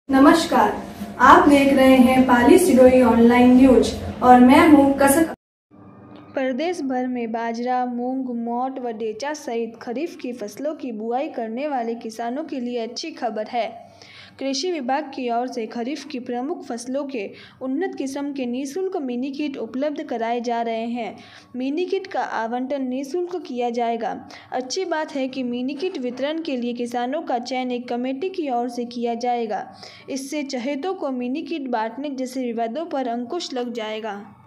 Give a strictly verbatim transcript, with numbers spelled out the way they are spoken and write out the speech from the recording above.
नमस्कार, आप देख रहे हैं पाली सिरोही ऑनलाइन न्यूज और मैं हूं कसक। प्रदेश भर में बाजरा, मूंग, मोट व डेचा सहित खरीफ की फसलों की बुआई करने वाले किसानों के लिए अच्छी खबर है। कृषि विभाग की ओर से खरीफ की प्रमुख फसलों के उन्नत किस्म के निःशुल्क मिनी किट उपलब्ध कराए जा रहे हैं। मिनी किट का आवंटन निःशुल्क किया जाएगा। अच्छी बात है कि मिनी किट वितरण के लिए किसानों का चयन एक कमेटी की ओर से किया जाएगा। इससे चहेतों को मिनी किट बांटने जैसे विवादों पर अंकुश लग जाएगा।